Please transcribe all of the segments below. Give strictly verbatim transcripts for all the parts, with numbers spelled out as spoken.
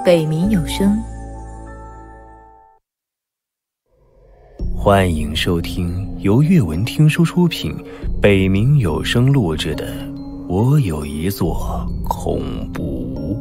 北冥有声， 欢迎收听由阅文听书出品，北冥有声录制的《我有一座恐怖屋》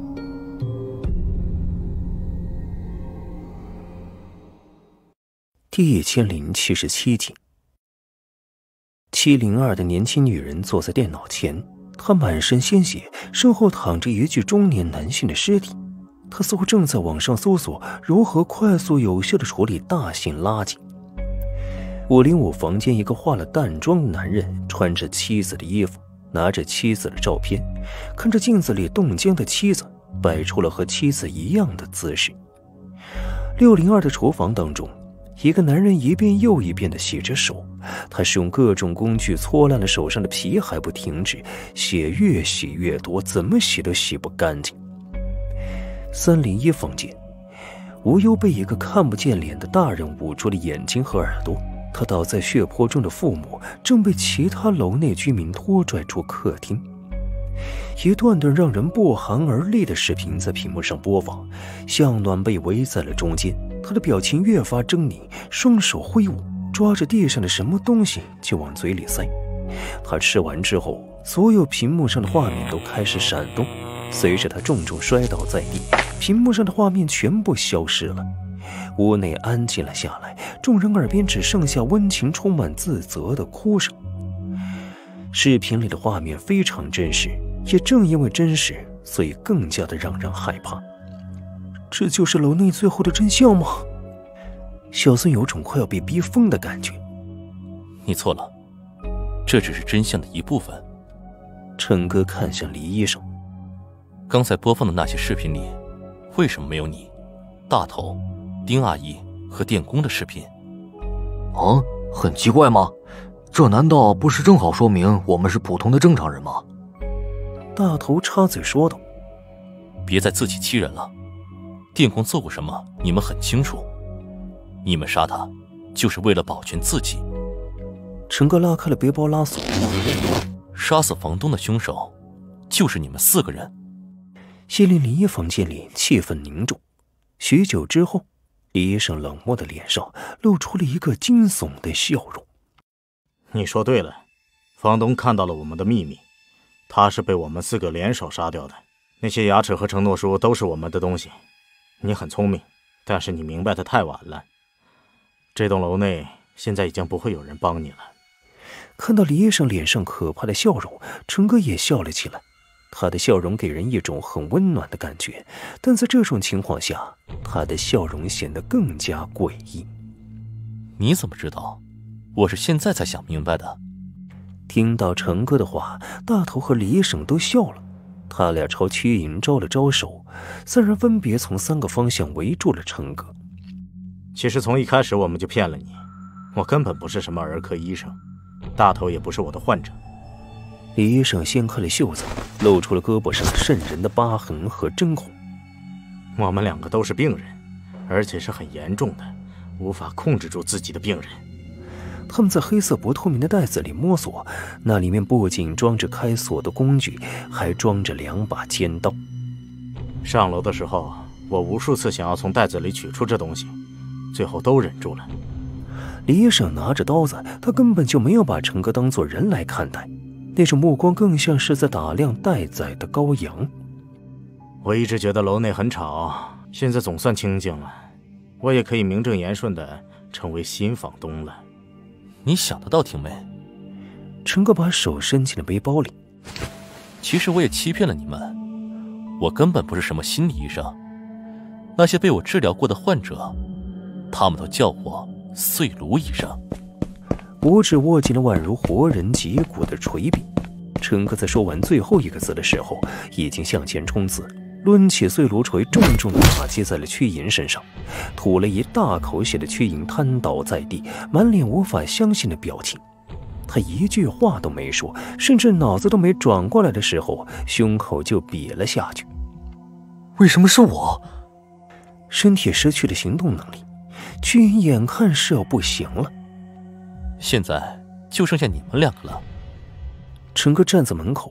第一千零七十七集。七零二的年轻女人坐在电脑前，她满身鲜血，身后躺着一具中年男性的尸体。她似乎正在网上搜索如何快速有效地处理大型垃圾。五零五房间，一个化了淡妆的男人穿着妻子的衣服，拿着妻子的照片，看着镜子里冻僵的妻子，摆出了和妻子一样的姿势。六零二的厨房当中，一个男人一遍又一遍地洗着手，他是用各种工具搓烂了手上的皮还不停止，血越洗越多，怎么洗都洗不干净。三零一房间，无忧被一个看不见脸的大人捂住了眼睛和耳朵，他倒在血泊中的父母正被其他楼内居民拖拽出客厅。一段段让人不寒而栗的视频在屏幕上播放，向暖被围在了中间，他的表情越发狰狞，双手挥舞，抓着地上的什么东西就往嘴里塞。他吃完之后，所有屏幕上的画面都开始闪动，随着他重重摔倒在地，屏幕上的画面全部消失了。屋内安静了下来，众人耳边只剩下温情充满自责的哭声。视频里的画面非常真实，也正因为真实，所以更加的让人害怕。这就是楼内最后的真相吗？小孙有种快要被逼疯的感觉。 你错了，这只是真相的一部分。 陈哥看向李医生， 刚才播放的那些视频里，为什么没有你、大头、丁阿姨和电工的视频？ 啊，很奇怪吗？这难道不是正好说明我们是普通的正常人吗？ 大头插嘴说道。 别再自欺欺人了，电工做过什么你们很清楚，你们杀他就是为了保全自己。 陈哥拉开了背包拉锁， 杀死房东的凶手就是你们四个人。 谢林林一房间里气氛凝重，许久之后，李医生冷漠的脸上露出了一个惊悚的笑容。 你说对了，房东看到了我们的秘密，他是被我们四个联手杀掉的。那些牙齿和承诺书都是我们的东西。你很聪明，但是你明白的太晚了。这栋楼内现在已经不会有人帮你了。 看到李医生脸上可怕的笑容，陈哥也笑了起来。他的笑容给人一种很温暖的感觉，但在这种情况下，他的笑容显得更加诡异。 你怎么知道？我是现在才想明白的。 听到陈哥的话，大头和李医生都笑了。他俩朝曲颖招了招手，三人分别从三个方向围住了陈哥。 其实从一开始我们就骗了你，我根本不是什么儿科医生，大头也不是我的患者。 李医生掀开了袖子，露出了胳膊上渗人的疤痕和针孔。 我们两个都是病人，而且是很严重的，无法控制住自己的病人。 他们在黑色不透明的袋子里摸索，那里面不仅装着开锁的工具，还装着两把尖刀。 上楼的时候，我无数次想要从袋子里取出这东西，最后都忍住了。 李医生拿着刀子，他根本就没有把陈哥当作人来看待，那种目光更像是在打量待宰的羔羊。 我一直觉得楼内很吵，现在总算清静了，我也可以名正言顺地成为新房东了。 你想得倒挺美。 陈哥把手伸进了背包里。 其实我也欺骗了你们，我根本不是什么心理医生，那些被我治疗过的患者，他们都叫我碎炉医生。 五指握紧了宛如活人脊骨的锤柄。陈哥在说完最后一个字的时候，已经向前冲刺，抡起碎炉锤，重重地打击在了屈莹身上，吐了一大口血的屈莹瘫倒在地，满脸无法相信的表情。他一句话都没说，甚至脑子都没转过来的时候，胸口就瘪了下去。 为什么是我？ 身体失去了行动能力，屈莹眼看是要不行了。 现在就剩下你们两个了。 陈哥站在门口，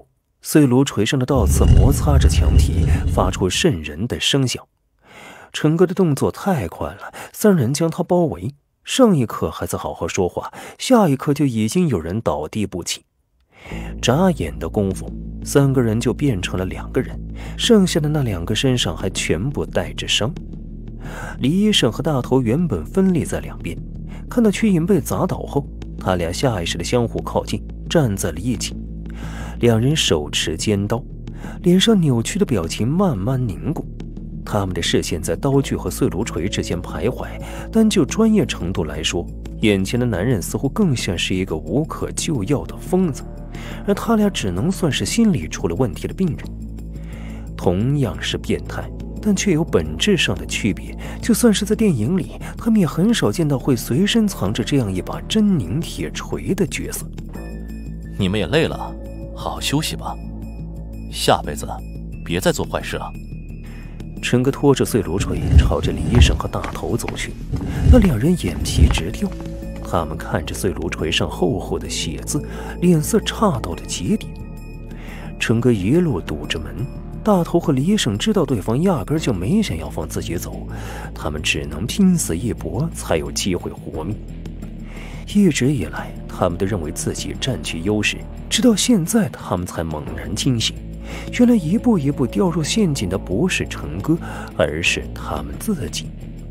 碎炉锤上的倒刺摩擦着墙体，发出瘆人的声响。陈哥的动作太快了，三人将他包围，上一刻还在好好说话，下一刻就已经有人倒地不起。眨眼的功夫，三个人就变成了两个人，剩下的那两个身上还全部带着伤。李医生和大头原本分立在两边，看到屈颖被砸倒后，他俩下意识地相互靠近，站在了一起。两人手持尖刀，脸上扭曲的表情慢慢凝固。他们的视线在刀具和碎炉锤之间徘徊，但就专业程度来说，眼前的男人似乎更像是一个无可救药的疯子，而他俩只能算是心理出了问题的病人。同样是变态，但却有本质上的区别。就算是在电影里，他们也很少见到会随身藏着这样一把狰狞铁锤的角色。 你们也累了，好好休息吧，下辈子别再做坏事了。 陈哥拖着碎炉锤朝着李医生和大头走去，那两人眼皮直跳，他们看着碎炉锤上厚厚的血渍，脸色差到了极点。陈哥一路堵着门，大头和李医生知道对方压根就没想要放自己走，他们只能拼死一搏才有机会活命。一直以来，他们都认为自己占据优势，直到现在他们才猛然惊醒，原来一步一步掉入陷阱的不是陈哥，而是他们自己。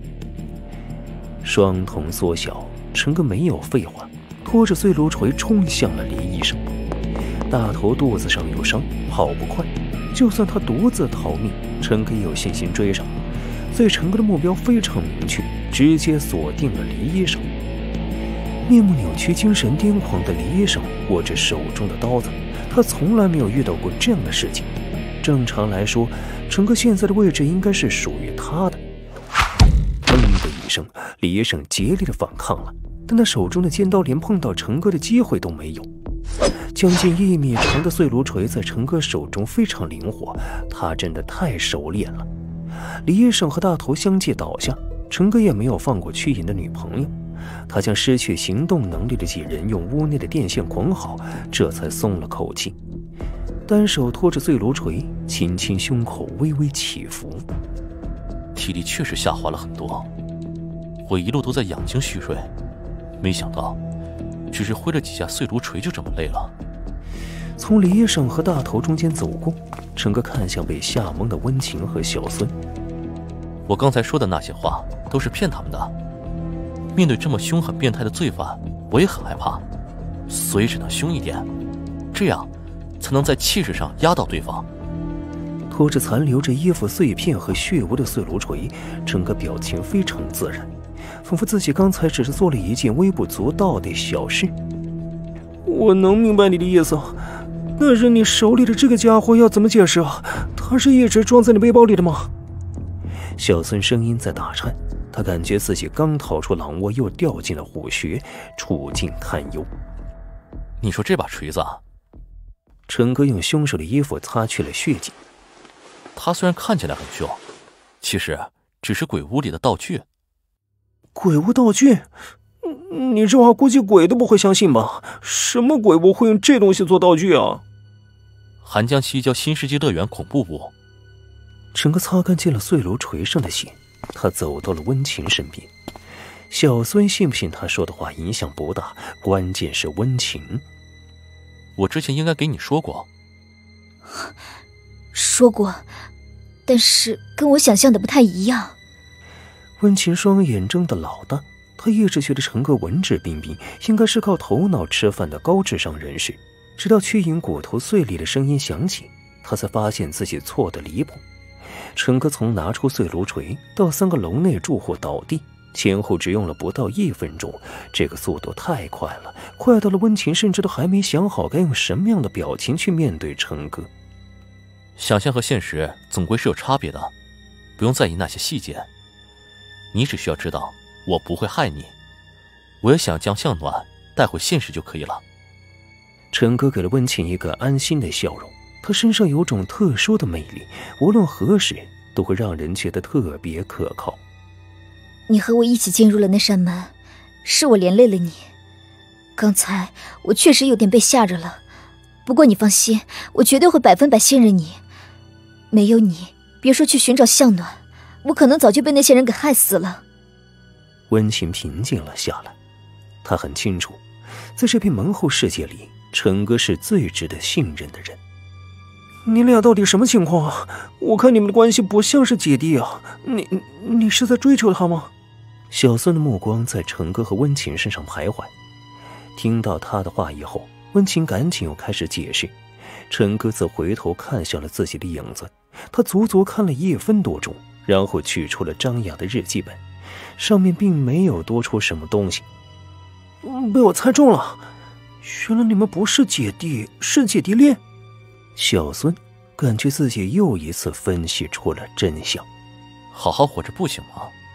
双瞳缩小，陈哥没有废话，拖着碎炉锤冲向了李医生。大头肚子上有伤，跑不快，就算他独自逃命，陈哥也有信心追上，所以陈哥的目标非常明确，直接锁定了李医生。面目扭曲、精神癫狂的李医生握着手中的刀子，他从来没有遇到过这样的事情。正常来说，陈哥现在的位置应该是属于他的。砰的一声，李医生竭力的反抗了，但他手中的尖刀连碰到陈哥的机会都没有。将近一米长的碎炉锤在陈哥手中非常灵活，他真的太熟练了。李医生和大头相继倒下，陈哥也没有放过屈颖的女朋友。他将失去行动能力的几人用屋内的电线捆好，这才松了口气。单手托着碎炉锤，轻轻胸口微微起伏。 体力确实下滑了很多，我一路都在养精蓄锐，没想到只是挥了几下碎炉锤就这么累了。 从李医生和大头中间走过，陈哥看向被吓懵的温情和小孙。 我刚才说的那些话都是骗他们的。面对这么凶狠变态的罪犯，我也很害怕，所以只能凶一点，这样才能在气势上压倒对方。 拖着残留着衣服碎片和血污的碎炉锤，整个表情非常自然，仿佛自己刚才只是做了一件微不足道的小事。我能明白你的意思，但是你手里的这个家伙要怎么解释啊？他是一直装在你背包里的吗？小孙声音在打颤，他感觉自己刚逃出狼窝，又掉进了虎穴，处境堪忧。 你说这把锤子啊？ 陈哥用凶手的衣服擦去了血迹。 他虽然看起来很凶，其实只是鬼屋里的道具。 鬼屋道具？你这话估计鬼都不会相信吧？什么鬼屋会用这东西做道具啊？ 寒江西郊新世纪乐园恐怖屋。 陈哥擦干净了碎炉锤上的血，他走到了温情身边。小孙信不信他说的话影响不大，关键是温情。 我之前应该给你说过。 说过，但是跟我想象的不太一样。 温情双眼睁得老大，他一直觉得陈哥文质彬彬，应该是靠头脑吃饭的高智商人士，直到屈颖骨头碎裂的声音响起，他才发现自己错得离谱。陈哥从拿出碎炉锤到三个楼内住户倒地，前后只用了不到一分钟，这个速度太快了，快到了温情甚至都还没想好该用什么样的表情去面对陈哥。 想象和现实总归是有差别的，不用在意那些细节。你只需要知道我不会害你，我也想将向暖带回现实就可以了。 陈哥给了温情一个安心的笑容，他身上有种特殊的魅力，无论何时都会让人觉得特别可靠。 你和我一起进入了那扇门，是我连累了你。刚才我确实有点被吓着了， 不过你放心，我绝对会百分百信任你。没有你，别说去寻找向暖，我可能早就被那些人给害死了。 温情平静了下来，他很清楚，在这片门后世界里，陈哥是最值得信任的人。你俩到底什么情况啊？我看你们的关系不像是姐弟啊！你你是在追求他吗？小孙的目光在陈哥和温情身上徘徊。听到他的话以后，温情赶紧又开始解释，陈哥则回头看向了自己的影子，他足足看了一分多钟，然后取出了张雅的日记本，上面并没有多出什么东西。被我猜中了，原来你们不是姐弟，是姐弟恋。小孙感觉自己又一次分析出了真相。 好好活着不行吗？